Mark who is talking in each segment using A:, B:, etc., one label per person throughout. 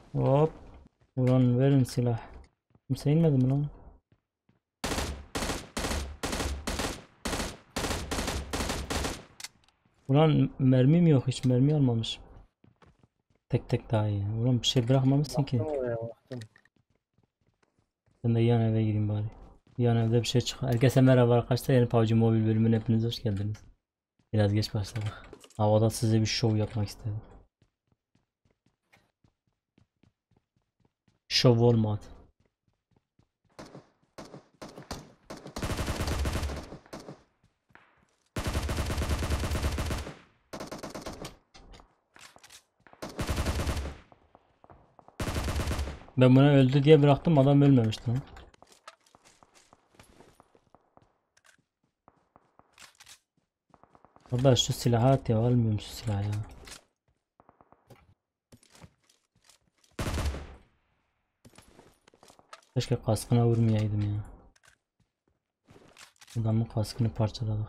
A: Hop. Ulan verin silah. Kimse inmedi mi lan? Ulan mermim yok, hiç mermi almamış. Tek tek daha iyi. Ulan bir şey bırakmamışsın ki.
B: Baktım oraya baktım.
A: Ben de yan eve gireyim bari. Yan evde bir şey çık. Herkese merhaba arkadaşlar. Yeni PUBG Mobile bölümüne hepiniz hoş geldiniz. Biraz geç başladık. Havada size bir şov yapmak istedim. Şov olmadı. Ben buna öldü diye bıraktım, adam ölmemişti lan. Orada şu silahı at ya, almıyorum şu silahı ya. Keşke kaskına vurmayaydım ya. Adamın kaskını parçaladık.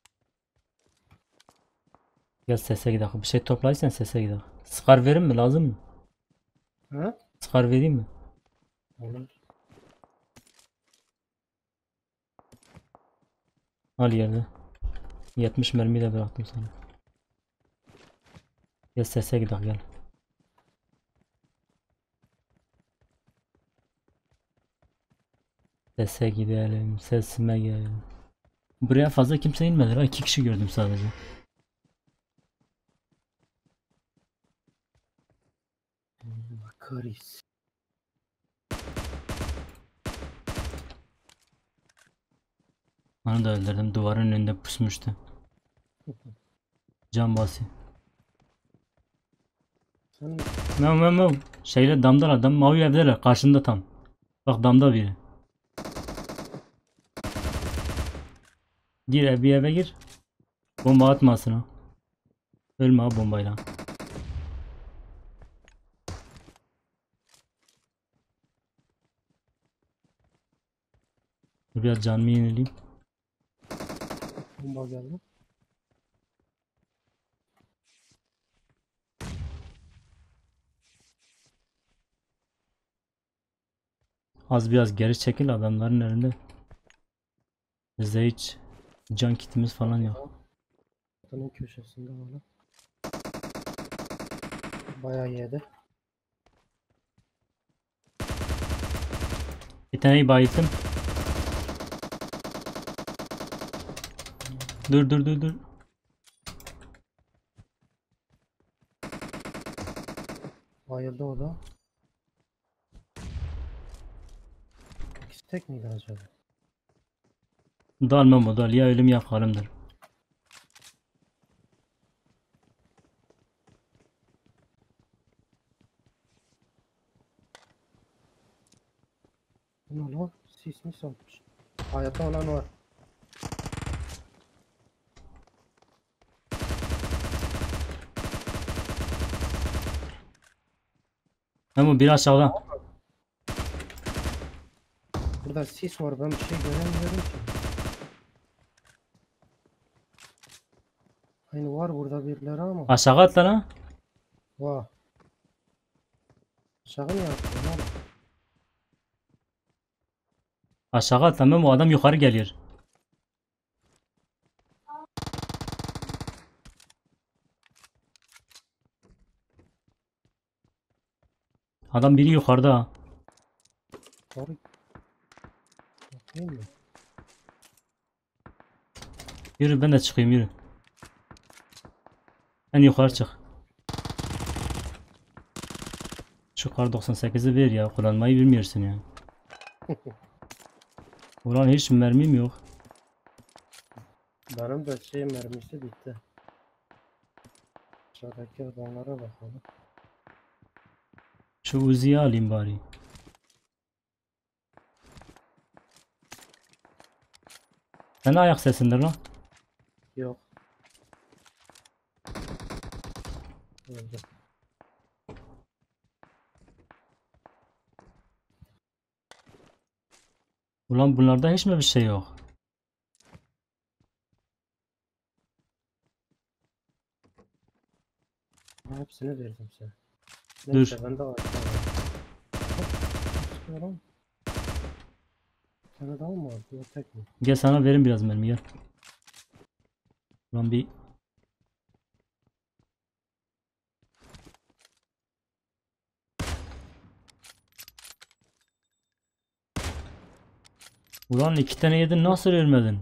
A: Gel sese gidelim. Bir şey toplayırsan sese gidelim. Scar verir mi? Lazım mı?
B: Ha?
A: Scar vereyim mi?
B: Olur.
A: Al yerde. 70 mermi de bıraktım sana. Gel sese gidelim gel. Sese gidelim. Sesime gelelim. Buraya fazla kimse inmedi. Ha, 2 kişi gördüm sadece.
B: Bakarız.
A: Onu da öldürdüm. Duvarın önünde pusmuştu. Can bası.
B: Sen
A: Mev. Şeyle damda adam. Mavi evdeler. Karşında tam. Bak damda biri. Gir bir eve gir. Bomba atmasın ha. Ölme ha bombayla. Biraz canımı yenileyim.
B: bomba geldi.
A: Az biraz geri çekil, adamların önünde. Bizde hiç can kitimiz falan yok.
B: Kutunun köşesinde böyle. Bayağı yedi.
A: Bir taneyi bayılttım. Dur.
B: Bayıldı o da. İkisi tek miydi acaba?
A: Dalmam o dal, ya ölüm ya kalımdır.
B: Bu ne lan? Sis mi salmış? Hayatta olan var.
A: Ama bir aşağıda.
B: Burada sis var, ben bir şey göremiyorum ki. Hani var burada birileri ama.
A: Aşağı atla lan.
B: Vah. Aşağı mı yaptın lan?
A: Aşağı atla Memo, adam yukarı geliyor. Adam biri yukarıda ha.
B: Doğru. Değil mi?
A: Yürü ben de çıkayım yürü. En yukarı çık. Şu kar 98'i ver ya, kullanmayı bilmiyorsun ya. Ulan hiç mermim yok.
B: Benim de şey mermisi bitti. Aşağıdaki adamlara bakalım.
A: Şu Uzi'yi alayım bari. Sen ayak sesindir lan.
B: Yok. Öldü.
A: Ulan bunlarda hiç mi bir şey yok?
B: Hepsini verdim size.
A: Dur.
B: Neyse bende var. Tamam. sıkıyorum. Sana da mı vardı? O tek mi?
A: Gel sana verin biraz mermi gel. Ulan bir Ulan 2 tane yedin nasıl ölmedin?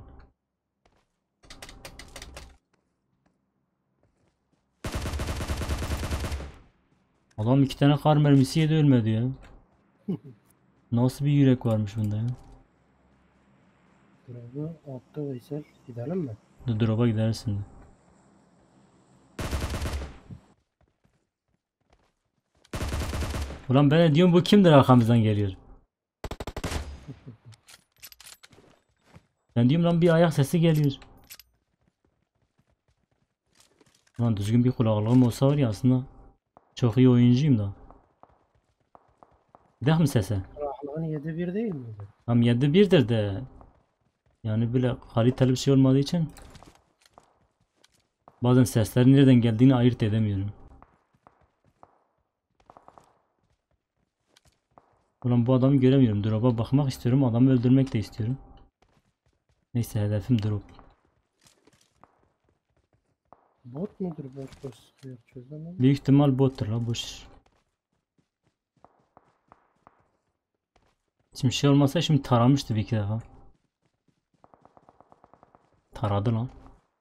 A: Adam 2 tane kar mermisi yedi ölmedi ya. Nasıl bir yürek varmış bunda ya.
B: Drop'u attı Veysel. Gidelim mi?
A: Dur drop'a gidersin de. Ulan ben de diyorum bu kimdir arkamızdan geliyor. Ben diyorum lan bir ayak sesi geliyor. Ulan düzgün bir kulaklığım olsa var ya aslında çok iyi oyuncuyum da. Gidelim mi sese?
B: Kulaklığın 7-1 değil miydi?
A: Tam 7-1'dir de. Yani böyle kaliteli bir şey olmadığı için bazen seslerin nereden geldiğini ayırt edemiyorum. Ulan bu adamı göremiyorum. Drop'a bakmak istiyorum. Adamı öldürmek de istiyorum. Neyse hedefim drop.
B: Bot mudur boş boş sıkıyor çözemedim.
A: Büyük ihtimal bottur la boş. Şimdi şey olmasa şimdi taramıştı bir iki defa. Taradı lan.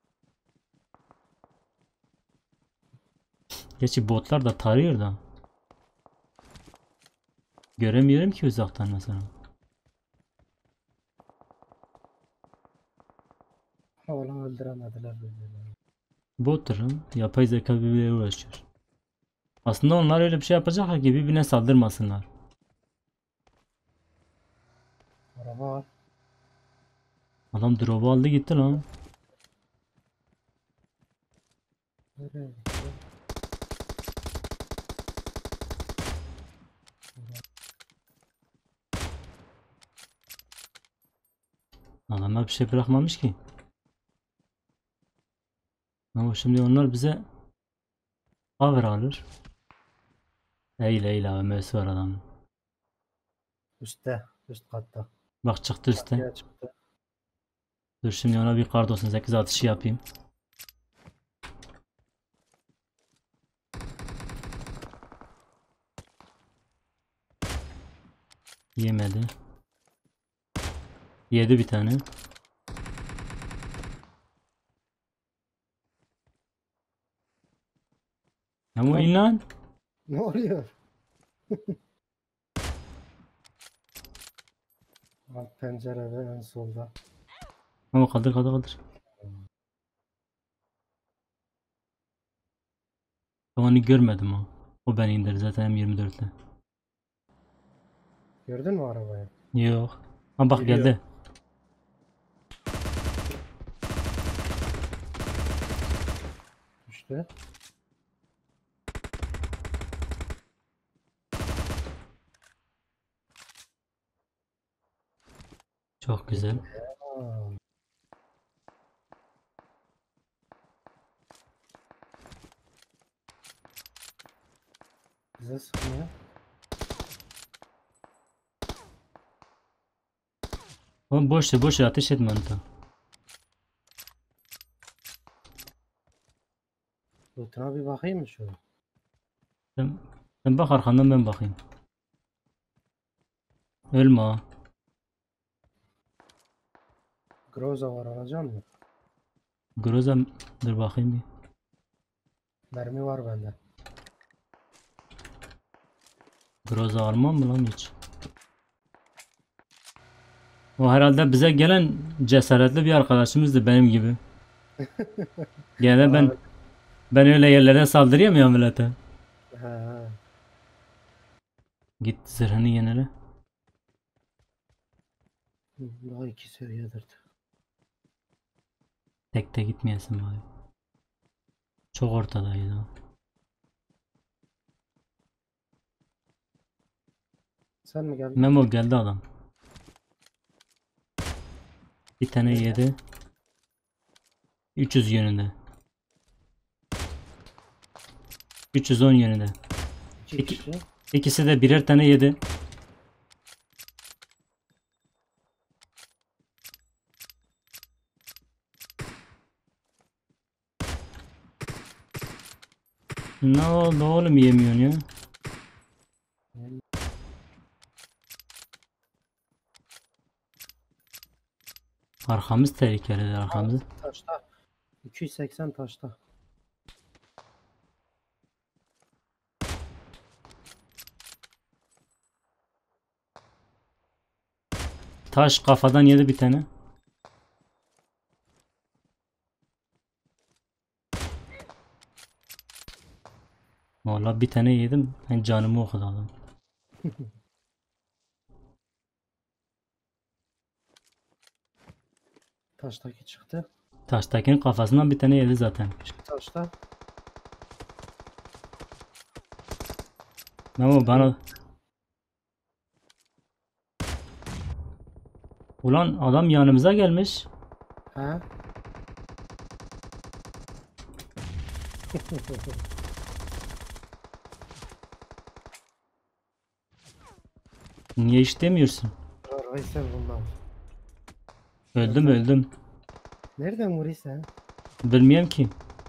A: Gerçi botlar da tarıyor da. Göremiyorum ki uzaktan mesela.
B: Havalan öldüremediler birbirlerini.
A: Bottur lan. Yapay zeka birbirleriyle uğraşıyor. Aslında onlar öyle bir şey yapacaklar ki birbirine saldırmasınlar.
B: Araba var.
A: Adam drop'u aldı gitti lan.
B: Nereye gitti?
A: Adamlar bir şey bırakmamış ki. Ama şimdi onlar bize cover alır. Eyle eyle AVM'si var adamın.
B: Üstte. Üst katta.
A: Bak çıktı üstte.
B: Çatıya çıktı.
A: Dur şimdi ona bir kar 98 atışı yapayım. Yemedi. Yedi bir tane. Ama in lan.
B: Ne oluyor? Alt pencerede en solda.
A: Ama kaldır kaldır kaldır. Onu görmedim o. O beni indirdi zaten M24'le.
B: Gördün mü arabayı?
A: Yok. Ha bak
B: Geliyor.
A: geldi.
B: İşte.
A: Çok güzel.
B: Aa, bize sıkmıyor.
A: Oğlum boş ver boş ver ateş etme onu da.
B: Lütfen bir bakayım mı şöyle?
A: Sen bak arkandan ben bakayım. Ölme ha.
B: Groza var alacak mı?
A: Groza dur bakayım bir.
B: Mermi var bende.
A: Groza almam mı lan hiç? O herhalde bize gelen cesaretli bir arkadaşımızdı benim gibi. Gene
B: Abi,
A: ben öyle yerlere saldırıyorum ya millete.
B: he.
A: Git zırhını yenile.
B: Daha 2 seviyedir.
A: Tek de gitmeyesin bari. Çok ortadaydı o.
B: Sen mi geldin?
A: Memo geldi adam. Bir tane yedi. 300 yönünde. 310 yönünde.
B: İki
A: İki-
B: kişi.
A: İkisi de birer tane yedi. Ne oldu oğlum yemiyorsun ya? Arkamız tehlikeli arkamız.
B: Taşta. 280 taşta.
A: Taş kafadan yedi bir tane. Vallahi bir tane yedim. Ben canımı okudu adam.
B: Taştaki çıktı.
A: Taştakinin kafasından bir tane yedi zaten.
B: Şu taşta.
A: Ama bana... Ulan adam yanımıza gelmiş.
B: He?
A: Niye hiç demiyorsun?
B: Veysel bunlar.
A: Öldüm.
B: Nereden vuruyorsun sen?
A: Bilmiyorum ki.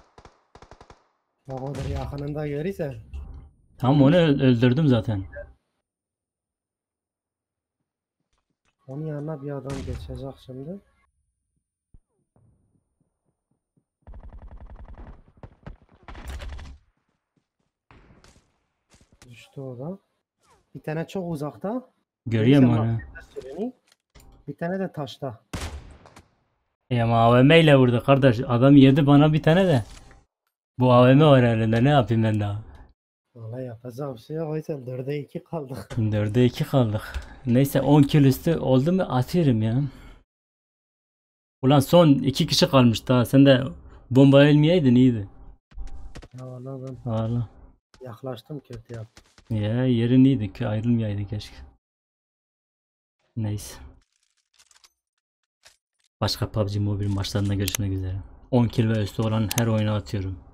B: O kadar yakınında görürsen.
A: Tamam onu öldürdüm zaten.
B: Onun yanına bir adam geçecek şimdi. Düştü o da. Bir tane çok uzakta.
A: Görüyorum
B: Veysel
A: onu.
B: bak, sürünü. Bir tane de taşta.
A: Ama AVM ile vurdu kardeş. Adam yedi bana bir tane de. Bu AVM var elinde ne yapayım ben daha.
B: Vallahi yapacak bir şey yok. Veysel 4'e 2 kaldık.
A: 4'e 2 kaldık. Neyse 10 kill üstü oldu mu atıyorum ya. Ulan son 2 kişi kalmış daha. Sen de bomba elmeyeydin iyiydi.
B: Ya vallahi ben
A: Valla.
B: yaklaştım kötü yaptım.
A: Ya yerin iyiydi ki ayrılmayaydı keşke. Neyse. Başka PUBG Mobile maçlarında görüşmek üzere. 10 kill ve üstü olan her oyuna atıyorum.